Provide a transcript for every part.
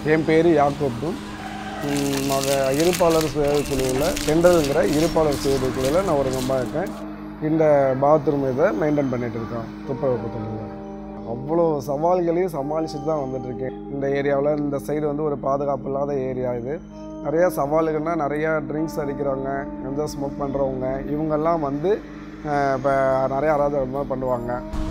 என் பேர் யாக்கோப்பு. நான் இருப்பாளர் குழுவில் டெண்டருங்கிற இருப்பாளர் சேவை குழுவில் நான் ஒரு மெம்பராக இருக்கேன். இந்த பாத்ரூம் இதை மெயின்டைன் பண்ணிகிட்டு இருக்கேன். துப்புரவு தொழிலில் அவ்வளோ சவால்களையும் சமாளிச்சுட்டு தான் வந்துட்டுருக்கேன். இந்த ஏரியாவில் இந்த சைடு வந்து ஒரு பாதுகாப்பு இல்லாத ஏரியா. இது நிறையா சவால்கள்னால் நிறையா ட்ரிங்க்ஸ் அடிக்கிறவங்க, எந்த ஸ்மோக் பண்ணுறவங்க, இவங்கெல்லாம் வந்து இப்போ நிறையா அராஜகம் பண்ணுவாங்க.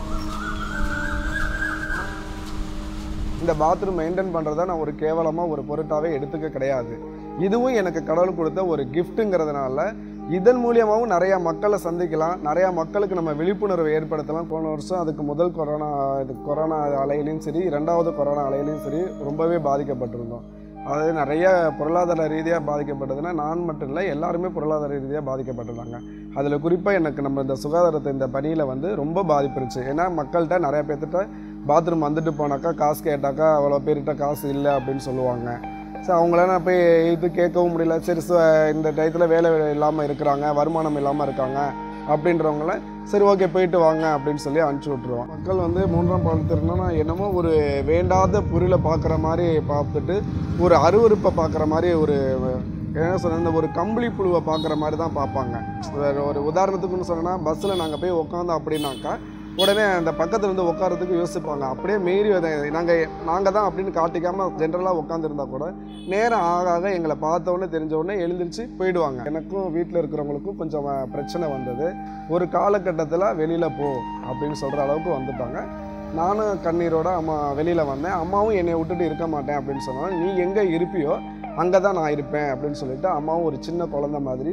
இந்த பாத்ரூம் மெயின்டைன் பண்ணுறத நான் ஒரு கேவலமாக ஒரு பொருட்டாகவே எடுத்துக்க கிடையாது. இதுவும் எனக்கு கடவுள் கொடுத்த ஒரு கிஃப்ட்டுங்கிறதுனால இதன் மூலியமாகவும் நிறையா மக்களை சந்திக்கலாம், நிறையா மக்களுக்கு நம்ம விழிப்புணர்வு ஏற்படுத்தலாம். போன வருஷம் அதுக்கு முதல் கொரோனா அலையிலையும் சரி, இரண்டாவது கொரோனா அலையிலையும் சரி ரொம்பவே பாதிக்கப்பட்டிருந்தோம். அதாவது நிறைய பொருளாதார ரீதியாக பாதிக்கப்பட்டதுன்னா நான் மட்டும் இல்லை, எல்லாருமே பொருளாதார ரீதியாக பாதிக்கப்பட்டிருந்தாங்க. அதில் குறிப்பாக எனக்கு நம்ம இந்த சுகாதாரத்தை இந்த பணியில் வந்து ரொம்ப பாதிப்பிருச்சு. ஏன்னா மக்கள்கிட்ட நிறையா பேர்த்திட்ட பாத்ரூம் வந்துட்டு போனாக்கா காசு கேட்டாக்கா அவ்வளோ பேர்கிட்ட காசு இல்லை அப்படின்னு சொல்லுவாங்க. ஸோ அவங்களால நான் போய் இது கேட்கவும் முடியல. சரி இந்த டயத்தில் வேலை இல்லாமல் இருக்கிறாங்க, வருமானம் இல்லாமல் இருக்காங்க அப்படின்றவங்கள சரி ஓகே போயிட்டு வாங்க அப்படின்னு சொல்லி அனுப்பிச்சி விட்ருவோம். மக்கள் வந்து மூன்றாம் பாலினத்தினர்னா என்னமோ ஒரு வேண்டாத பொருளை பார்க்குற மாதிரி பார்த்துட்டு ஒரு அருவருப்பை பார்க்குற மாதிரி ஒரு என்ன சொன்ன இந்த ஒரு கம்பளி புழுவை பார்க்குற மாதிரி தான் பார்ப்பாங்க. ஒரு உதாரணத்துக்குன்னு சொன்னால் பஸ்ஸில் நாங்கள் போய் உட்காந்தோம் அப்படின்னாக்கா உடனே அந்த பக்கத்தில் வந்து உட்காரத்துக்கு யோசிப்பாங்க. அப்படியே மீறி நாங்கள் தான் அப்படின்னு காட்டிக்காமல் ஜென்ரலாக உட்காந்துருந்தா கூட நேரம் ஆக ஆக எங்களை பார்த்தோன்னே தெரிஞ்சவுடனே எழுந்திரிச்சு போயிடுவாங்க. எனக்கும் வீட்டில் இருக்கிறவங்களுக்கும் கொஞ்சம் பிரச்சனை வந்தது. ஒரு காலகட்டத்தில் வெளியில் போ அப்படின்னு சொல்கிற அளவுக்கு வந்துட்டாங்க. நானும் கண்ணீரோட அம்மா வெளியில் வந்தேன். அம்மாவும் என்னை விட்டுட்டு இருக்க மாட்டேன் அப்படின்னு சொன்னாங்க. நீ எங்கே இருப்பியோ அங்கே தான் நான் இருப்பேன் அப்படின்னு சொல்லிட்டு அம்மாவும் ஒரு சின்ன குழந்தை மாதிரி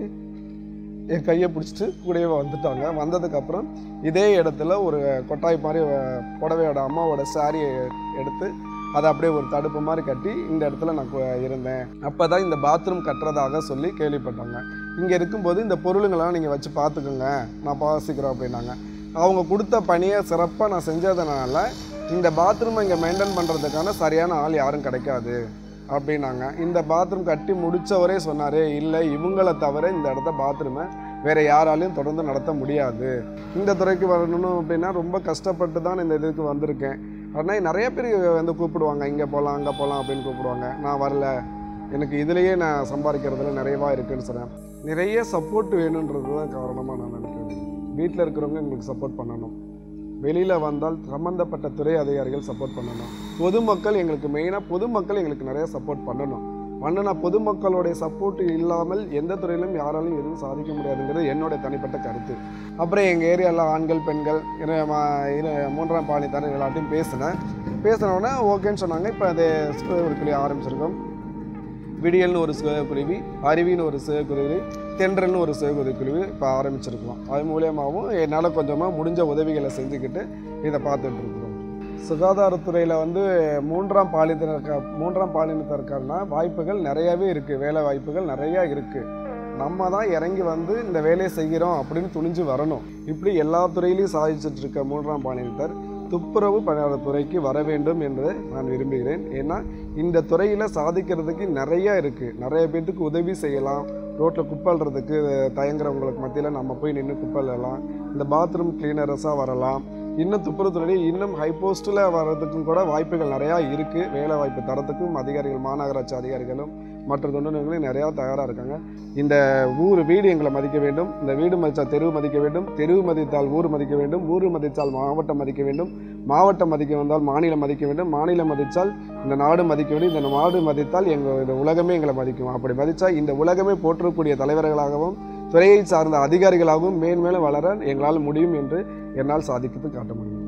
என் கையை பிடிச்சிட்டு கூடவே வந்துட்டாங்க. வந்ததுக்கப்புறம் இதே இடத்துல ஒரு கொட்டாய் மாதிரி புடவையோட அம்மாவோட சாரியை எடுத்து அதை அப்படியே ஒரு தடுப்பு மாதிரி கட்டி இந்த இடத்துல நான் இருந்தேன். அப்போ தான் இந்த பாத்ரூம் கட்டுறதாக சொல்லி கேள்விப்பட்டாங்க. இங்கே இருக்கும்போது இந்த பொருளுங்களாம் நீங்கள் வச்சு பார்த்துக்கோங்க, நான் பாசிக்கிறோம் அப்படின்னாங்க. அவங்க கொடுத்த பணியை சிறப்பாக நான் செஞ்சதுனால இந்த பாத்ரூமை இங்கே மெயின்டைன் பண்ணுறதுக்கான சரியான ஆள் யாரும் கிடைக்காது அப்படின்னாங்க. இந்த பாத்ரூம் கட்டி முடித்தவரே சொன்னார், இல்லை இவங்களை தவிர இந்த இடத்த பாத்ரூமை வேறு யாராலையும் தொடர்ந்து நடத்த முடியாது. இந்த துறைக்கு வரணும் அப்படின்னா ரொம்ப கஷ்டப்பட்டு தான் இந்த இதுக்கு வந்திருக்கேன். ஆனால் நிறைய பேர் வந்து கூப்பிடுவாங்க, இங்கே போகலாம் அங்கே போகலாம் அப்படின்னு கூப்பிடுவாங்க. நான் வரல, எனக்கு இதுலேயே நான் சம்பாதிக்கிறதுல நிறையவாக இருக்குதுன்னு சொன்னேன். நிறைய சப்போர்ட் வேணுன்றது தான் காரணமாக நான் நினைக்கிறேன். வீட்டில் இருக்கிறவங்க எங்களுக்கு சப்போர்ட் பண்ணணும், வெளியில் வந்தால் சம்மந்தப்பட்ட துறை அதிகாரிகள் சப்போர்ட் பண்ணணும், பொதுமக்கள் எங்களுக்கு மெயினாக பொதுமக்கள் எங்களுக்கு நிறைய சப்போர்ட் பண்ணணும். பொதுமக்களுடைய சப்போர்ட் இல்லாமல் எந்த துறையிலும் யாராலும் எதுவும் சாதிக்க முடியாதுங்கிறது என்னுடைய தனிப்பட்ட கருத்து. அப்புறம் எங்கள் ஏரியாவில் ஆண்கள் பெண்கள் மூன்றாம் பாலினத்தார் எல்லாத்தையும் பேசினோடனே ஓகேன்னு சொன்னாங்க. இப்போ அது ஒரு குழி ஆரம்பிச்சிருக்கோம். விடியல்னு ஒரு சுயக்குழுவி, அருவின்னு ஒரு சுயக்குழுவி, தென்றல்னு ஒரு சுயக்குழுவி இப்போ ஆரம்பிச்சிருக்கலாம். அது மூலியமாகவும் என்னால் கொஞ்சமாக முடிஞ்ச உதவிகளை செஞ்சுக்கிட்டு இதை பார்த்துட்டு இருக்கிறோம். சுகாதாரத்துறையில் வந்து மூன்றாம் பாலினத்திற்கான வாய்ப்புகள் நிறையாவே இருக்குது, வேலை வாய்ப்புகள் நிறையா இருக்குது. நம்ம தான் இறங்கி வந்து இந்த வேலையை செய்கிறோம் அப்படின்னு துணிஞ்சு வரணும். இப்படி எல்லா துறையிலையும் சாதிச்சுட்டு இருக்க மூன்றாம் பாலினத்தர் துப்புரவு பணியாளர் துறைக்கு வர வேண்டும் என்று நான் விரும்புகிறேன். ஏன்னா இந்த துறையில் சாதிக்கிறதுக்கு நிறையா இருக்குது. நிறைய பேர்த்துக்கு உதவி செய்யலாம். ரோட்டில் குப்பல்றதுக்கு தயங்குறவங்களுக்கு மத்தியில் நம்ம போய் நின்று குப்பல்லாம், இந்த பாத்ரூம் கிளீனர்ஸாக வரலாம். இன்னும் துப்புரவுத்துறையில் இன்னும் ஹை போஸ்ட்டில் வர்றதுக்கும் கூட வாய்ப்புகள் நிறையா இருக்குது. வேலை வாய்ப்பு தரத்துக்கும் அதிகாரிகள், மாநகராட்சி அதிகாரிகளும் மற்ற தொண்டர்களும் நிறையா தயாராக இருக்காங்க. இந்த வீடு எங்களை மதிக்க வேண்டும், இந்த வீடு மதித்தால் தெருவு மதிக்க வேண்டும், தெருவு மதித்தால் ஊர் மதிக்க வேண்டும், ஊர் மதித்தால் மாவட்டம் மதிக்க வேண்டும், மாவட்டம் மதிக்க வந்தால் மாநிலம் மதிக்க வேண்டும், மாநிலம் மதித்தால் இந்த நாடு மதிக்க வேண்டும், இந்த நாடு மதித்தால் இந்த உலகமே எங்களை மதிக்கும். அப்படி மதித்தா இந்த உலகமே போற்றக்கூடிய தலைவர்களாகவும் துறையை சார்ந்த அதிகாரிகளாகவும் மேன்மேலும் வளர எங்களால் முடியும் என்று என்னால் சாதித்து காட்ட முடியும்.